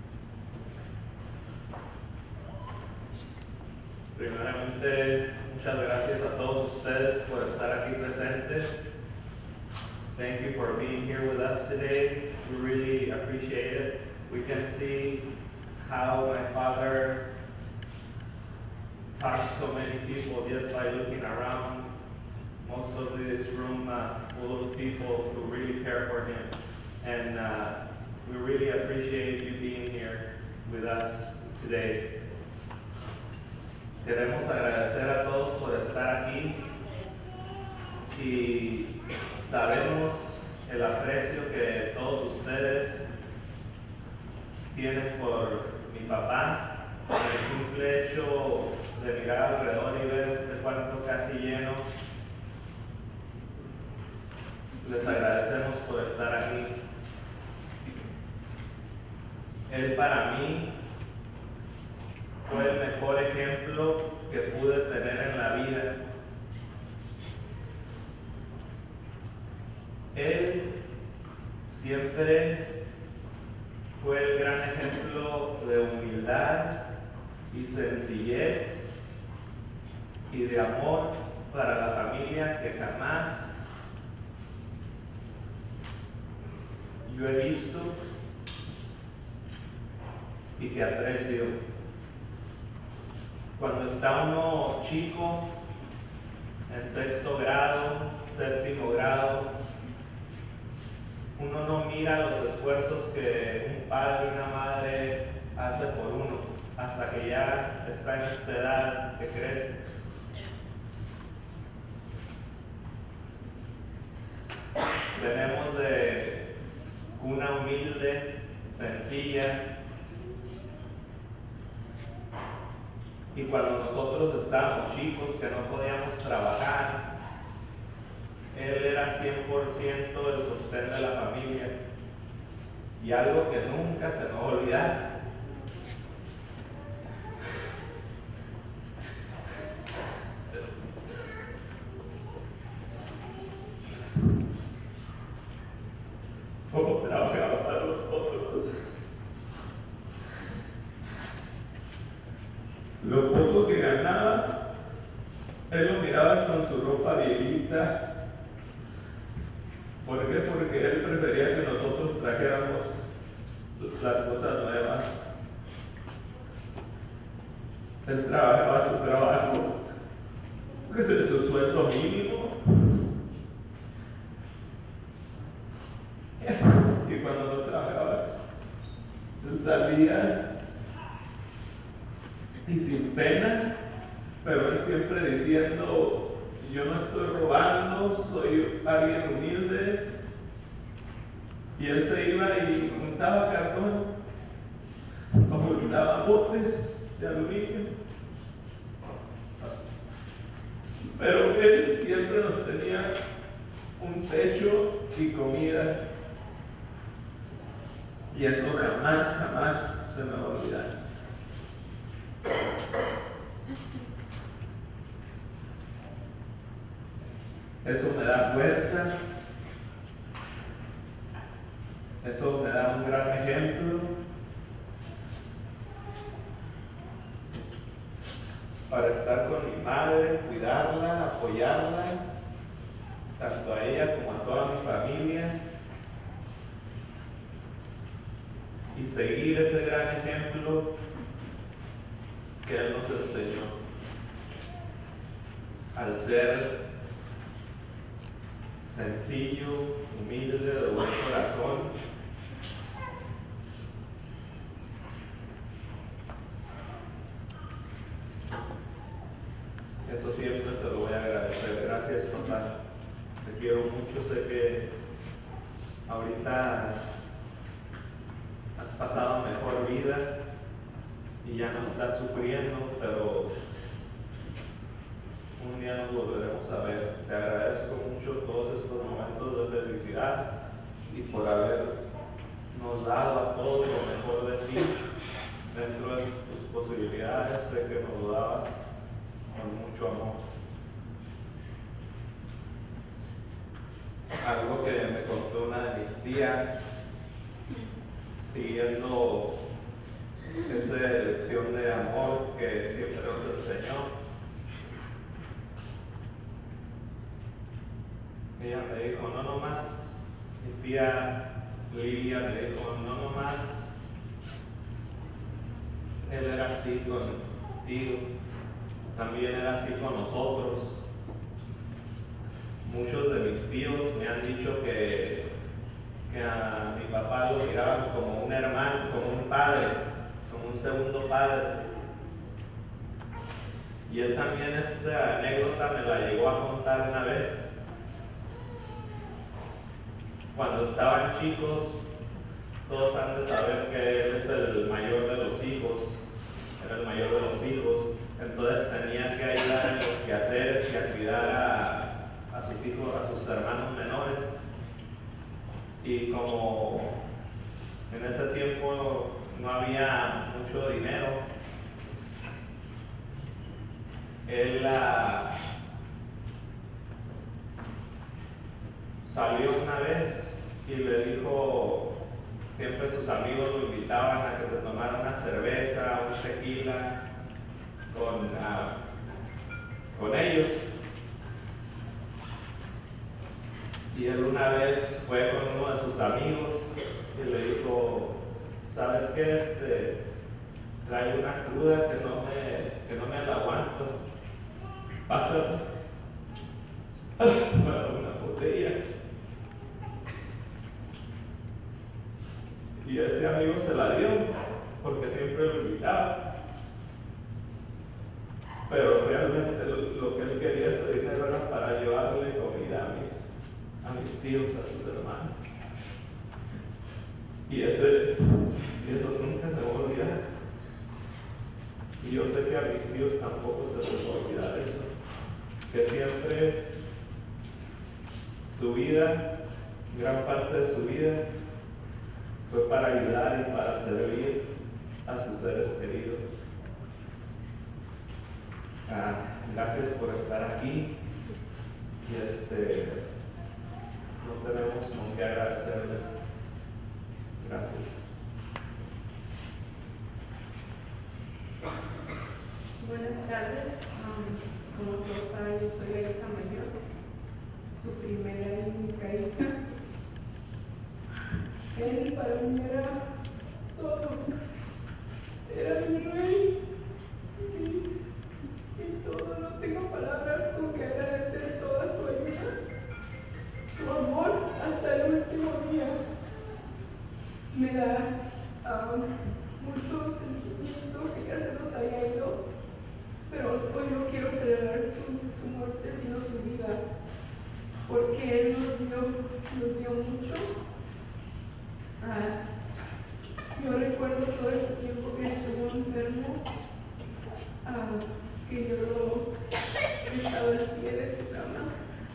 Primeramente, muchas gracias a todos ustedes por estar aquí presentes. Thank you for being here with us today. We really appreciate it. We can see how my father touched so many people just by looking around. Most of this room full of people who really care for him. And we really appreciate you being here with us today. Queremos agradecer a todos por estar aquí y sabemos el aprecio que todos ustedes tienen por mi papá. El simple hecho de mirar alrededor y ver este cuarto casi lleno, les agradecemos por estar aquí. Él para mí fue el mejor ejemplo que pude tener en la vida. Él siempre fue el gran ejemplo de humildad y sencillez y de amor para la familia que jamás yo he visto y que aprecio. Cuando está uno chico, en sexto grado, séptimo grado, uno no mira los esfuerzos que un padre y una madre hace por uno, hasta que ya está en esta edad que crece. Debemos de cuna humilde, sencilla. Y cuando nosotros estábamos chicos que no podíamos trabajar, él era 100% el sostén de la familia. Y algo que nunca se me va a olvidar. Cómo trabajaba para nosotros. Lo poco que ganaba, él lo mirabas con su ropa viejita. ¿Por qué? Porque él prefería que nosotros trajéramos las cosas nuevas. Él trabajaba su trabajo, que es su sueldo mínimo. Y cuando no trabajaba, él salía y sin pena, pero él siempre diciendo: yo no estoy robando, soy alguien humilde. Y él se iba y juntaba cartón, o juntaba botes de aluminio. Pero él siempre nos tenía un techo y comida. Y eso jamás se me va a olvidar. Eso me da fuerza. Eso me da un gran ejemplo para estar con mi madre, cuidarla, apoyarla, tanto a ella como a toda mi familia, y seguir ese gran ejemplo que él nos enseñó al ser sencillo, humilde, de buen corazón. Eso siempre se lo voy a agradecer. Gracias, papá. Te quiero mucho. Sé que ahorita has pasado mejor vida y ya no estás sufriendo, pero un día nos volveremos a ver. Te agradezco mucho todos estos momentos de felicidad y por habernos dado a todos lo mejor de ti dentro de tus posibilidades. Sé que nos lo dabas con mucho amor. Algo que me contó una de mis tías, siguiendo esa lección de amor que siempre nos enseñó. Ella me dijo: no nomás, mi tía Lidia me dijo, no nomás él era así contigo, también era así con nosotros. Muchos de mis tíos me han dicho que a mi papá lo miraban como un hermano, como un padre, como un segundo padre. Y él también esta anécdota me la llegó a contar una vez. Cuando estaban chicos, todos han de saber que él es el mayor de los hijos, era el mayor de los hijos, entonces tenía que ayudar en los quehaceres y a cuidar a sus hijos, a sus hermanos menores. Y como en ese tiempo no había mucho dinero, él salió una vez y le dijo, siempre sus amigos lo invitaban a que se tomara una cerveza, un tequila con ellos. Y él una vez fue con uno de sus amigos y le dijo, ¿sabes qué? Traigo una cruda que no me la aguanto. Pásame para una botella. Y ese amigo se la dio porque siempre lo invitaba. Pero realmente lo que él quería, ese dinero, era para llevarle comida a mis tíos, a sus hermanos. Y eso nunca se va a olvidar. Y yo sé que a mis hijos tampoco se les va a olvidar eso. Que siempre su vida, gran parte de su vida, fue para ayudar y para servir a sus seres queridos. Gracias por estar aquí. Y no tenemos con qué agradecerles. Gracias. Buenas tardes. Como todos saben, yo soy la hija mayor, su primera y única hija. Él para mí era todo. Era mi rey. Y todo, no tengo palabras con que agradecer toda su ayuda, su amor hasta el último día. Me da mucho sentimiento que ya se nos haya ido, pero hoy no quiero celebrar su muerte, sino su vida, porque Él nos dio mucho. Yo recuerdo todo este tiempo que estuvo enfermo, que yo estaba al pie de su cama,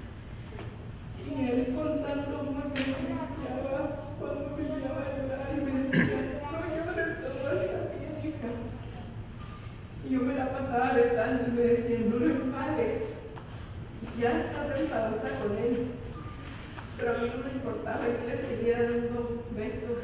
y Él con tanto amor me acariciaba cuando me llevaba a llorar y me decía: no llores, todo está bien, hija. Y yo me la pasaba besando y me decía: no lo enfades, ya estás enfadosa con él. Pero a mí no me importaba, y le seguía dando besos.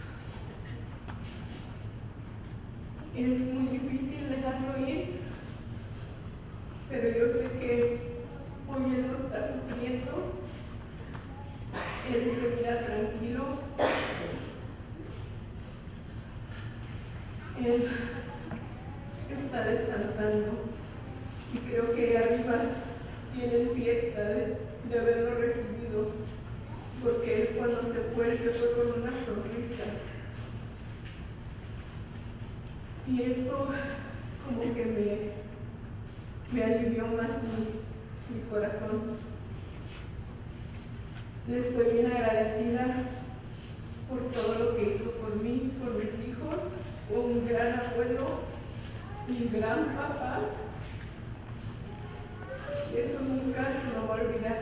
Es muy difícil dejarlo ir, pero yo sé que hoy Él no está sufriendo. Él seguirá tranquilo. Él está descansando y creo que arriba tienen fiesta de haberlo recibido, porque Él cuando se fue con una sonrisa. Y eso como que me alivió más mi corazón. Le estoy bien agradecida por todo lo que hizo por mí, por mis hijos. Fue un gran abuelo, mi gran papá. Eso nunca se me va a olvidar.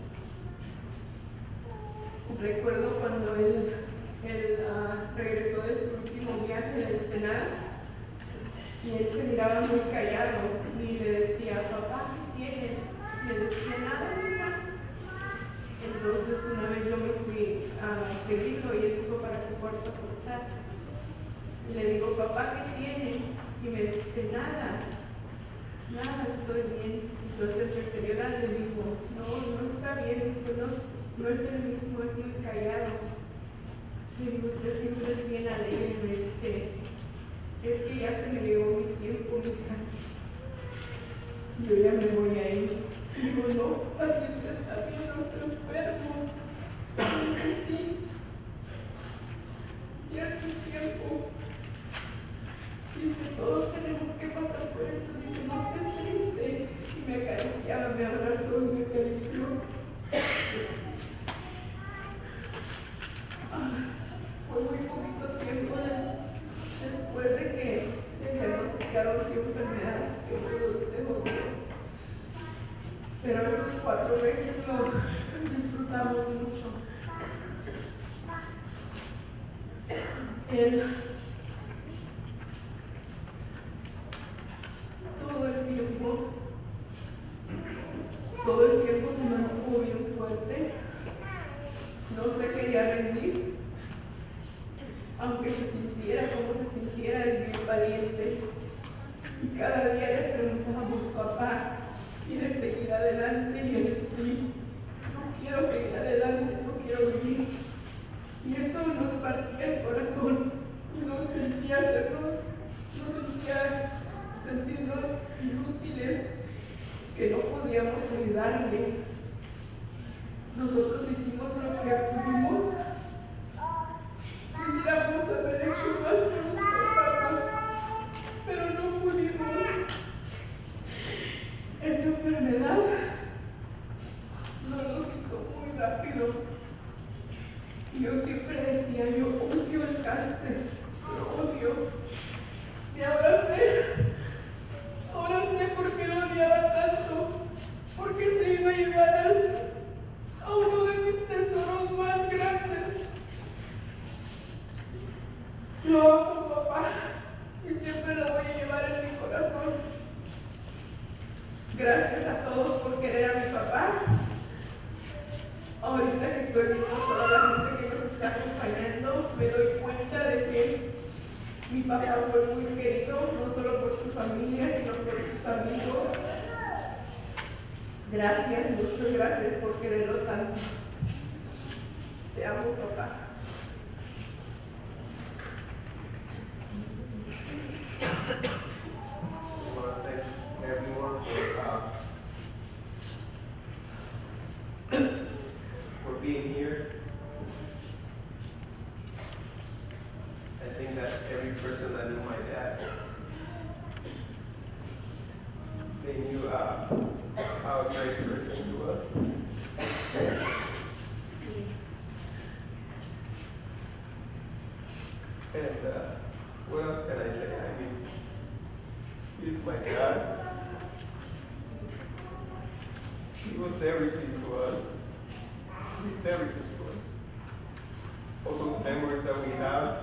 Recuerdo cuando él regresó de su último viaje del Senado, y él se miraba muy callado y le decía: papá, ¿qué tienes? Le decía: nada, mamá. Entonces una vez yo me fui a seguirlo y él se fue para su cuarto a acostar. Y le digo: papá, ¿qué tiene? Y me dice: nada, estoy bien. Entonces empecé a llorar, le digo: no está bien, usted no es el mismo, es muy callado. Le digo: usted siempre es bien alegre. Y me dice: es que ya se me llegó mi tiempo, mija. Yo ya me voy a ir. Digo: no, así usted está bien, no está enfermo. Dice: sí, ya es mi tiempo. Dice: todos tenemos que pasar por eso. Dice: no estés triste. Y me acariciaba, me abrazó y me acarició. Fue muy poquito tiempo después de que le diagnosticaron su enfermedad, que fue de Hodgkin. Pero esos 4 meses lo disfrutamos mucho. Él todo el tiempo se mantuvo bien fuerte. No se quería rendir, aunque se sintiera como se sintiera, el bien valiente. Y cada día le preguntábamos: papá, ¿quieres seguir adelante? Y él: sí, no quiero seguir adelante, no quiero vivir. Y eso nos partía el corazón y nos sentía sentirnos inútiles, que no podíamos ayudarle. Nosotros hicimos lo que pudimos. Quisiéramos haber hecho más por nuestro papá, pero no pudimos. Esa enfermedad nos lo quitó muy rápido. Y yo siempre decía, yo odio el cáncer, lo odio. Y ahora sé por qué lo odiaba tanto, porque se iba a llevar a uno de mis tesoros más grandes. Lo amo, papá, y siempre lo voy a llevar en mi corazón. Gracias a todos por querer a mi papá. Ahorita que estoy viendo toda la gente que nos está acompañando, me doy cuenta de que mi papá fue muy querido, no solo por su familia, sino por sus amigos. Gracias, muchas gracias por quererlo tanto. Te amo, papá. I want to thank everyone for being here. I think that every person that knew my dad, they knew how a great person he was. And what else can I say? I mean, he's my dad. He was everything to us. He's everything to us. All those memories that we have,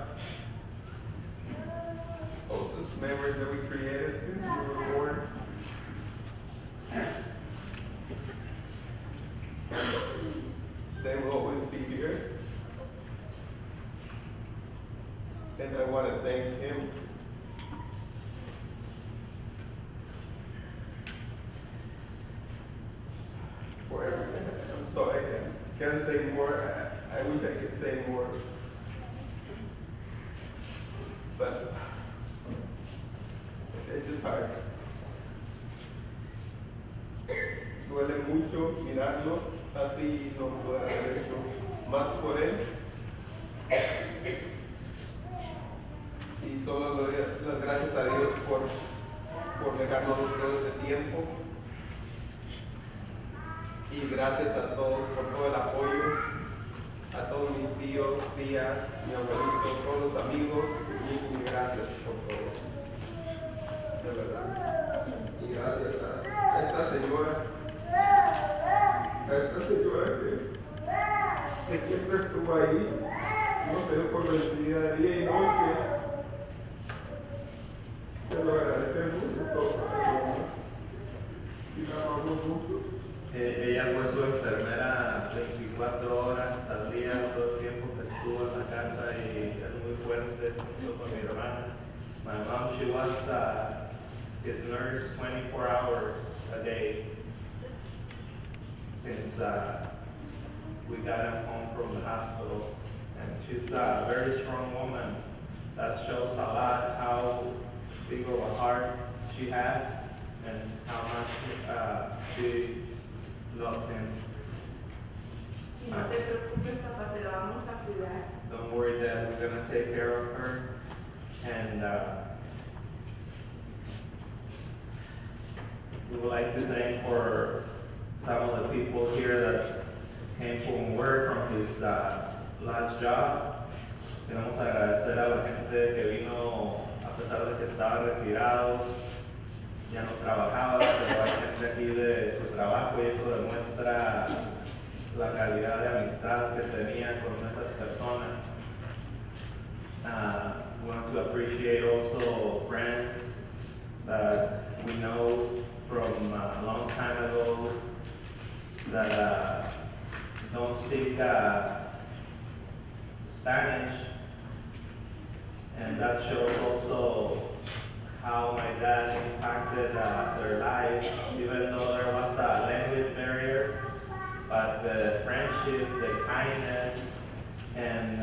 all those memories that we created since we were born. They will always be here. And I want to thank him for everything. I'm sorry, I can't say more. I wish I could say more. But it's just hard. Duele mucho mirarlo así, no puedo haber hecho más por él. Y solo le doy las gracias a Dios por dejarnos todo este tiempo. Y gracias a todos por todo el apoyo, a todos mis tíos, tías, mi abuelito, todos los amigos, y gracias por todo, de verdad. Y gracias a esta señora que siempre estuvo ahí, no se dio por vencida día y noche. Se lo agradecemos de todo corazón y la amamos mucho. Ella fue su enfermera 24 horas al día, todo el tiempo que estuvo en la casa, y es muy fuerte junto con mi hermana. My mom, she was his nurse 24 hours a day since we got him home from the hospital. And she's a very strong woman. That shows a lot how big of a heart she has and how much she loved him. Y no te preocupes, papá, te la vamos a cuidar. Don't worry, Dad, we're going to take care of her. And we would like to thank for some of the people here that came from work, from his last job. Queremos agradecer a la gente que vino a pesar de que estaba retirado, ya no trabajaba, pero hay gente aquí de su trabajo, y eso demuestra la calidad de amistad que tenía con esas personas. We want to appreciate also friends that we know from a long time ago that don't speak Spanish, and that shows also how my dad impacted their lives, even though there was a language barrier, but the friendship, the kindness, and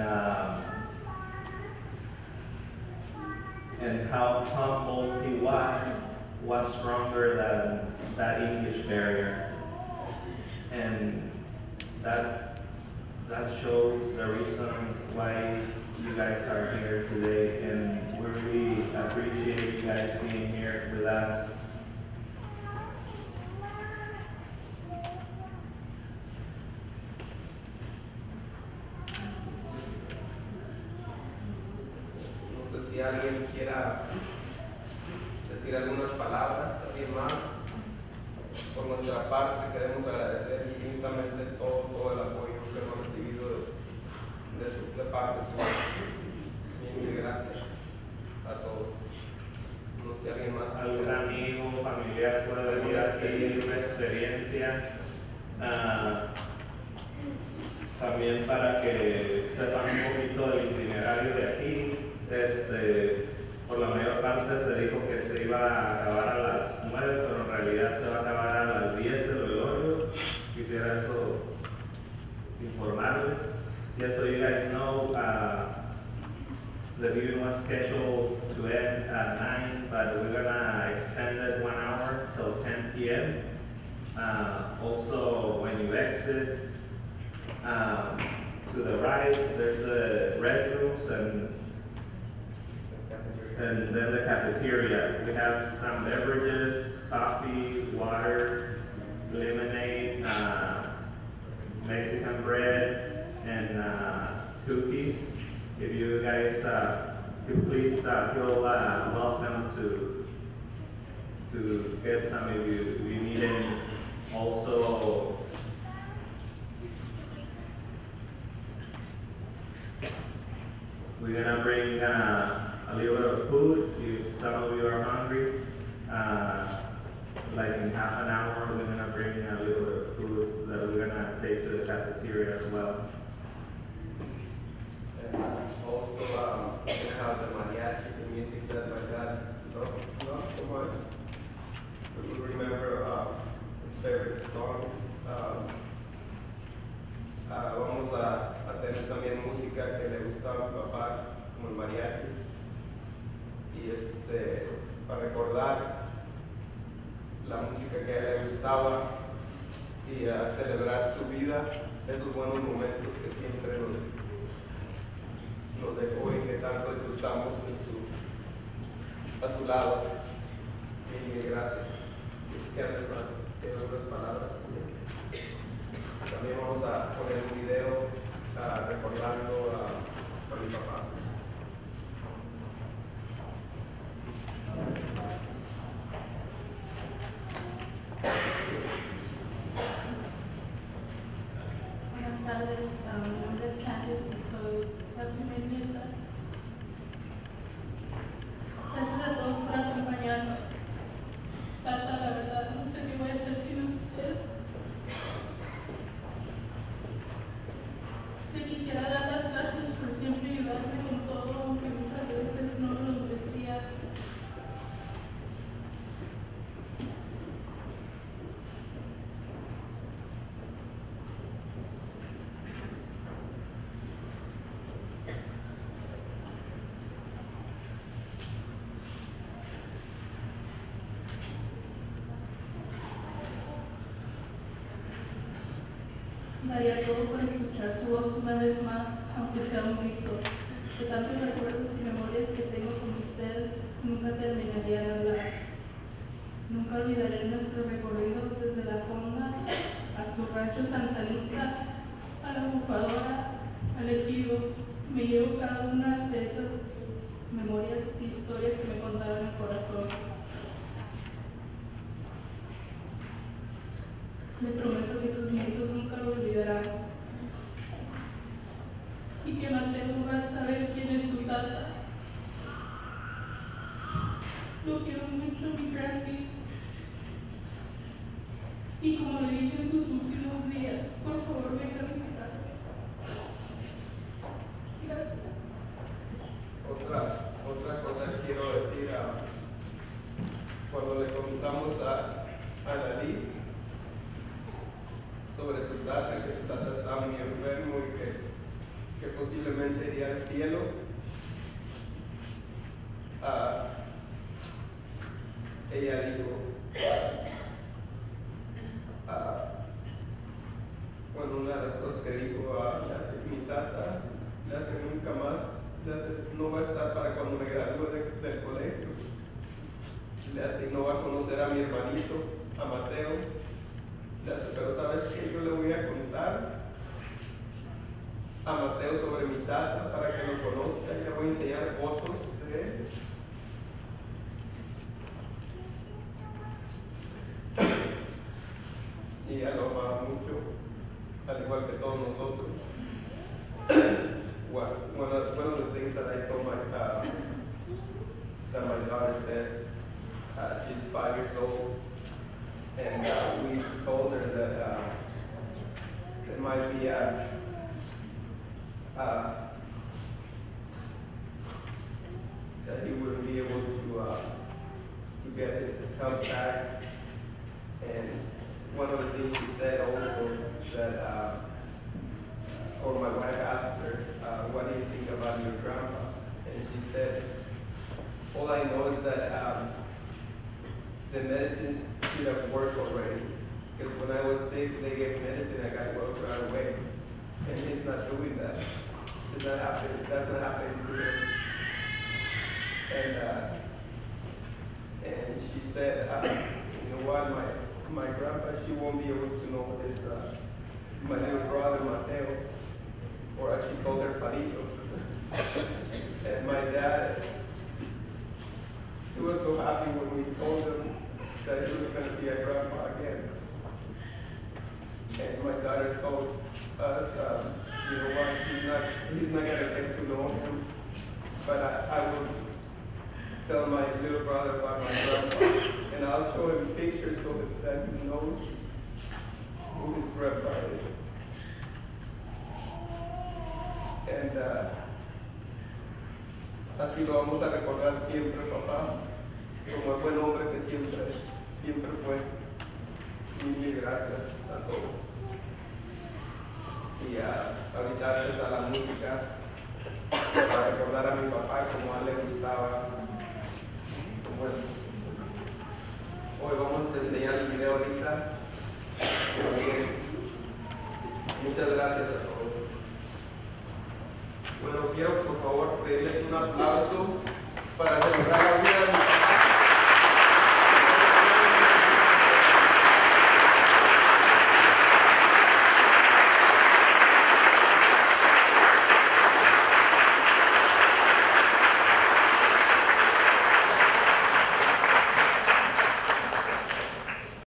how humble he was stronger than that English barrier. And that shows the reason why you guys are here today, and we really appreciate you guys being here with us. si alguien quiera decir algunas palabras, alguien más. Por nuestra parte queremos agradecer infinitamente todo el apoyo que hemos recibido de parte suya. Mil gracias a todos. No sé si alguien más. Algún amigo, familiar puede venir aquí, una experiencia. También para que sepan un poquito del itinerario de aquí. Por la mayor parte se dijo que se iba a acabar a las 9, pero en realidad se va a acabar a las 10 el velorio. Quisiera eso informarles. Just so you guys know, the viewing was scheduled to end at 9, but we're gonna extend it 1 hour till 10 p.m. Also, when you exit to the right, there's the red rooms and then the cafeteria. We have some beverages, coffee, water, lemonade, Mexican bread, and cookies. If you guys could please feel welcome to get some if you need any. Also, we're gonna bring a little bit of food if some of you are hungry. Like in half an hour, we're gonna bring a little bit of food that we're gonna take to the cafeteria as well. And also, we have the mariachi, the music that my dad loved so much. We will remember his favorite songs. Vamos a tener también música que le gustaba a mi papá, como el mariachi. Y para recordar la música que a él le gustaba y a celebrar su vida, esos buenos momentos que siempre nos dejó y que tanto disfrutamos a su lado. Mil gracias. ¿Qué otras palabras? También vamos a poner un video recordando a mi papá. Buenas tardes, mi nombre es Candice y soy la primera nieta. Gracias a todos por acompañarnos. Tata, la verdad, no sé qué voy a hacer sin usted. Te quisiera dar las gracias por siempre ayudarme con todo, aunque muchas veces no lo merecía. Daría todo por escuchar su voz una vez más, aunque sea un grito. De tantos recuerdos y memorias que tengo con usted, nunca terminaría de hablar. Nunca olvidaré nuestros recorridos desde la fonda a su rancho Santa Anita, a la bufadora, al ejido. Me llevo cada una de esas memorias y historias que me contaron el corazón. Le prometo que sus nietos nunca lo olvidarán. Y que Mateo va a saber quién es su tata. Lo quiero mucho, mi Frankie. Y como le dije en sus últimos días, por favor venga a visitarme. Gracias. Otra cosa que quiero decir, cuando le comentamos a la Liz sobre su tata, que su tata estaba muy enfermo y que posiblemente iría al cielo, ella dijo, bueno, una de las cosas que dijo, le hace mi tata, le hace nunca más, no va a estar para cuando me gradúe del colegio, le hace no va a conocer a mi hermanito, a Mateo. Pero ¿sabes qué? Yo le voy a contar a Mateo sobre mi tata para que lo conozca. fotos, ya voy a enseñar fotos de él. Y él lo amaba mucho, al igual que todos nosotros. One of the things that I told that my daughter said, she's 5 years old, and we told her that there might be that he wouldn't be able to get his health back. And one of the things she said also that, or my wife asked her, what do you think about your grandpa? And she said, all I know is that the medicines should have worked already. Because when I was sick, they gave medicine, I got well right away. And he's not doing that. It's not happening. That's not happening to him. And she said, you know what, my grandpa, she won't be able to know his, my little brother Mateo, or as she called her, Palito. And my dad, he was so happy when we told him that he was going to be a grandpa again. And my daughter told us, you know what, he's not going to get to know him, but I will tell my little brother about my grandpa, and I'll show him pictures so that he knows who his grandpa is. And así lo vamos a recordar siempre, papá, como el buen hombre que siempre fue. Mil gracias a todos. Y ahorita empieza la música para recordar a mi papá como a él le gustaba. Bueno, hoy vamos a enseñar el video ahorita. Muchas gracias a todos. Bueno, quiero por favor pedirles un aplauso para celebrar la vida de mi papá.